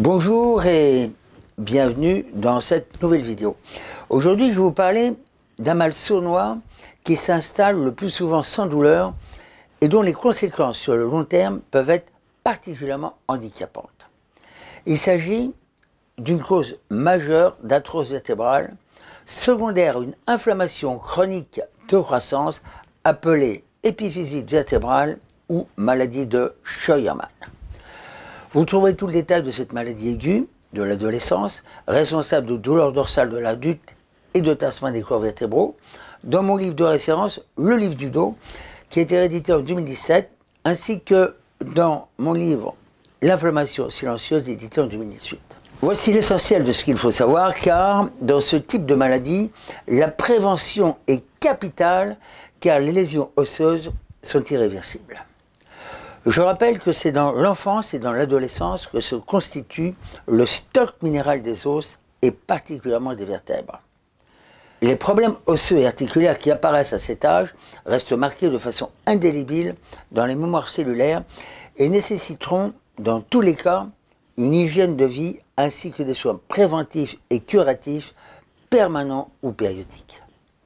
Bonjour et bienvenue dans cette nouvelle vidéo. Aujourd'hui, je vais vous parler d'un mal sournois qui s'installe le plus souvent sans douleur et dont les conséquences sur le long terme peuvent être particulièrement handicapantes. Il s'agit d'une cause majeure d'arthrose vertébrale, secondaire à une inflammation chronique de croissance appelée épiphysite vertébrale ou maladie de Scheuermann. Vous trouverez tout le détail de cette maladie aiguë de l'adolescence, responsable de douleurs dorsales de l'adulte et de tassement des corps vertébraux, dans mon livre de référence, Le livre du dos, qui a été réédité en 2017, ainsi que dans mon livre L'inflammation silencieuse, édité en 2018. Voici l'essentiel de ce qu'il faut savoir, car dans ce type de maladie, la prévention est capitale, car les lésions osseuses sont irréversibles. Je rappelle que c'est dans l'enfance et dans l'adolescence que se constitue le stock minéral des os et particulièrement des vertèbres. Les problèmes osseux et articulaires qui apparaissent à cet âge restent marqués de façon indélébile dans les mémoires cellulaires et nécessiteront, dans tous les cas, une hygiène de vie ainsi que des soins préventifs et curatifs permanents ou périodiques.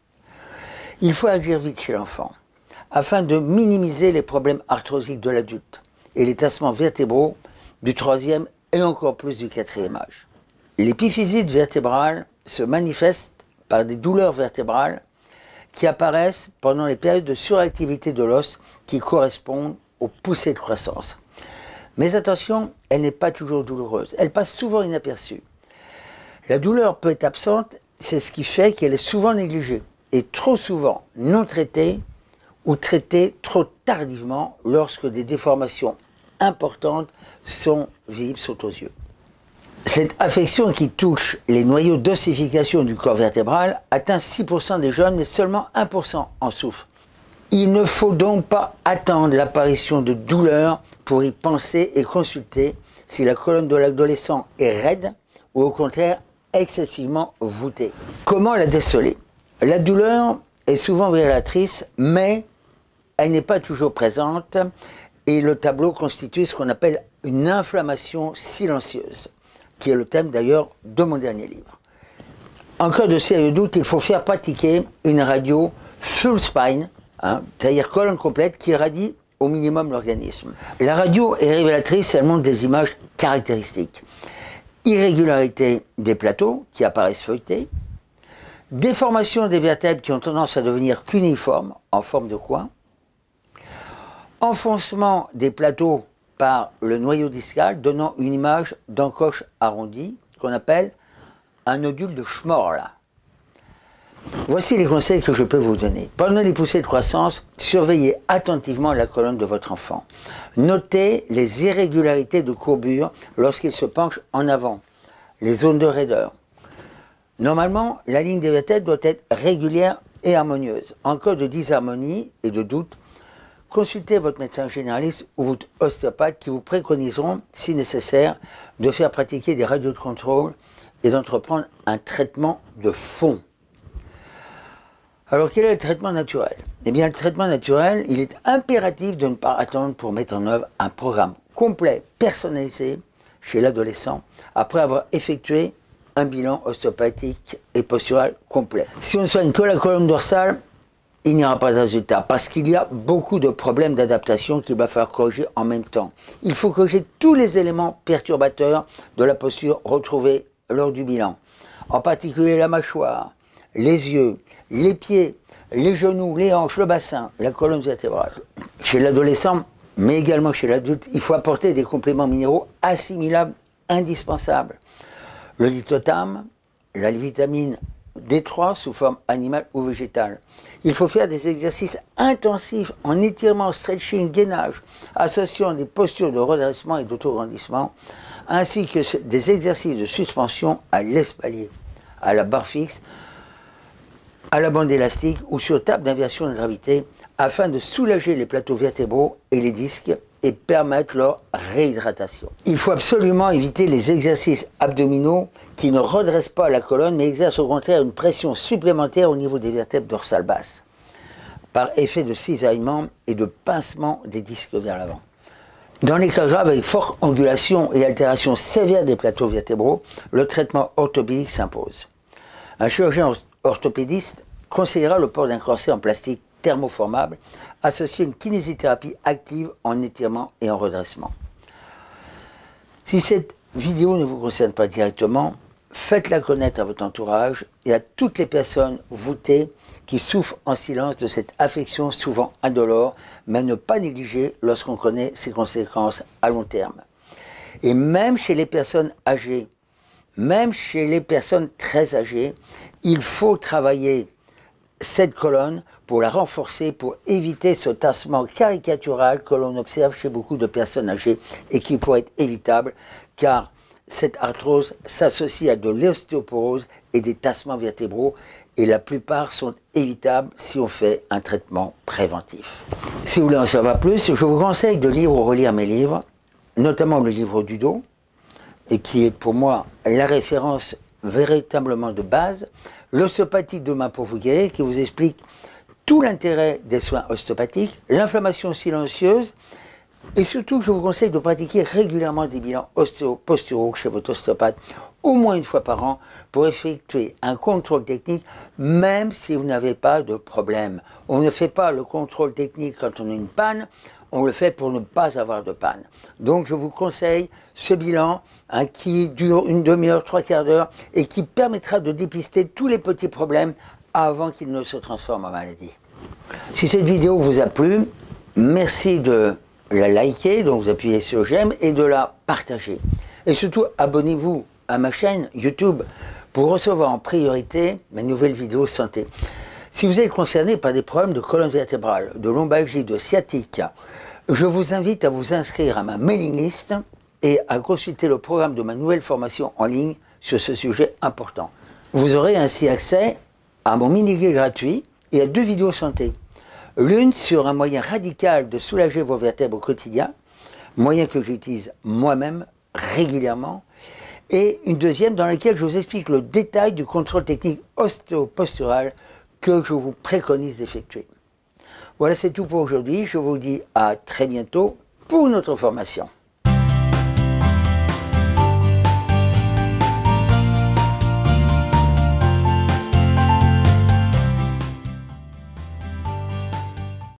Il faut agir vite chez l'enfant, afin de minimiser les problèmes arthrosiques de l'adulte et les tassements vertébraux du troisième et encore plus du quatrième âge. L'épiphysite vertébrale se manifeste par des douleurs vertébrales qui apparaissent pendant les périodes de suractivité de l'os qui correspondent aux poussées de croissance. Mais attention, elle n'est pas toujours douloureuse, elle passe souvent inaperçue. La douleur peut être absente, c'est ce qui fait qu'elle est souvent négligée et trop souvent non traitée ou traitée trop tardivement lorsque des déformations importantes sont visibles, sont aux yeux. Cette affection qui touche les noyaux d'ossification du corps vertébral atteint 6% des jeunes, mais seulement 1% en souffrent. Il ne faut donc pas attendre l'apparition de douleurs pour y penser et consulter si la colonne de l'adolescent est raide ou au contraire excessivement voûtée. Comment la déceler? La douleur est souvent révélatrice, mais elle n'est pas toujours présente et le tableau constitue ce qu'on appelle une inflammation silencieuse, qui est le thème d'ailleurs de mon dernier livre. En cas de sérieux doute, il faut faire pratiquer une radio full spine, c'est-à-dire colonne complète, qui irradie au minimum l'organisme. La radio est révélatrice, elle montre des images caractéristiques. Irrégularité des plateaux qui apparaissent feuilletés, déformation des vertèbres qui ont tendance à devenir cuniformes en forme de coin, enfoncement des plateaux par le noyau discal donnant une image d'encoche arrondie qu'on appelle un nodule de Schmorl. Voici les conseils que je peux vous donner. Pendant les poussées de croissance, surveillez attentivement la colonne de votre enfant. Notez les irrégularités de courbure lorsqu'il se penche en avant, les zones de raideur. Normalement, la ligne des vertèbres doit être régulière et harmonieuse. En cas de disharmonie et de doute, consultez votre médecin généraliste ou votre ostéopathe qui vous préconiseront, si nécessaire, de faire pratiquer des radios de contrôle et d'entreprendre un traitement de fond. Alors, quel est le traitement naturel? Eh bien, le traitement naturel, il est impératif de ne pas attendre pour mettre en œuvre un programme complet, personnalisé chez l'adolescent, après avoir effectué un bilan ostéopathique et postural complet. Si on ne soigne que la colonne dorsale, il n'y aura pas de résultat, parce qu'il y a beaucoup de problèmes d'adaptation qu'il va falloir corriger en même temps. Il faut corriger tous les éléments perturbateurs de la posture retrouvés lors du bilan, en particulier la mâchoire, les yeux, les pieds, les genoux, les hanches, le bassin, la colonne vertébrale. Chez l'adolescent, mais également chez l'adulte, il faut apporter des compléments minéraux assimilables indispensables. Le lithotame, la vitamine D3 sous forme animale ou végétale. Il faut faire des exercices intensifs en étirement, stretching, gainage, associant des postures de redressement et d'autograndissement, ainsi que des exercices de suspension à l'espalier, à la barre fixe, à la bande élastique ou sur table d'inversion de gravité, afin de soulager les plateaux vertébraux et les disques et permettre leur réhydratation. Il faut absolument éviter les exercices abdominaux qui ne redressent pas la colonne mais exercent au contraire une pression supplémentaire au niveau des vertèbres dorsales basses, par effet de cisaillement et de pincement des disques vers l'avant. Dans les cas graves avec forte angulation et altération sévère des plateaux vertébraux, le traitement orthopédique s'impose. Un chirurgien orthopédiste conseillera le port d'un corset en plastique thermoformable associé à une kinésithérapie active en étirement et en redressement. Si cette vidéo ne vous concerne pas directement, faites-la connaître à votre entourage et à toutes les personnes voûtées qui souffrent en silence de cette affection souvent indolore, mais ne pas négliger lorsqu'on connaît ses conséquences à long terme. Et même chez les personnes âgées, même chez les personnes très âgées, il faut travailler cette colonne pour la renforcer, pour éviter ce tassement caricatural que l'on observe chez beaucoup de personnes âgées et qui pourrait être évitable, car cette arthrose s'associe à de l'ostéoporose et des tassements vertébraux, et la plupart sont évitables si on fait un traitement préventif. Si vous voulez en savoir plus, je vous conseille de lire ou relire mes livres, notamment le livre du dos, et qui est pour moi la référence véritablement de base, l'ostéopathie demain pour vous guérir, qui vous explique tout l'intérêt des soins ostéopathiques, l'inflammation silencieuse, et surtout je vous conseille de pratiquer régulièrement des bilans ostéo-posturaux chez votre ostéopathe, au moins une fois par an, pour effectuer un contrôle technique, même si vous n'avez pas de problème. On ne fait pas le contrôle technique quand on a une panne, on le fait pour ne pas avoir de panne. Donc je vous conseille ce bilan qui dure une demi-heure, trois quarts d'heure et qui permettra de dépister tous les petits problèmes avant qu'ils ne se transforment en maladie. Si cette vidéo vous a plu, merci de la liker, donc vous appuyez sur j'aime et de la partager. Et surtout abonnez-vous à ma chaîne YouTube pour recevoir en priorité mes nouvelles vidéos santé. Si vous êtes concerné par des problèmes de colonne vertébrale, de lombalgie, de sciatique, je vous invite à vous inscrire à ma mailing list et à consulter le programme de ma nouvelle formation en ligne sur ce sujet important. Vous aurez ainsi accès à mon mini-guide gratuit et à 2 vidéos santé. L'une sur un moyen radical de soulager vos vertèbres au quotidien, moyen que j'utilise moi-même régulièrement, et une deuxième dans laquelle je vous explique le détail du contrôle technique ostéopostural que je vous préconise d'effectuer. Voilà, c'est tout pour aujourd'hui. Je vous dis à très bientôt pour une autre formation.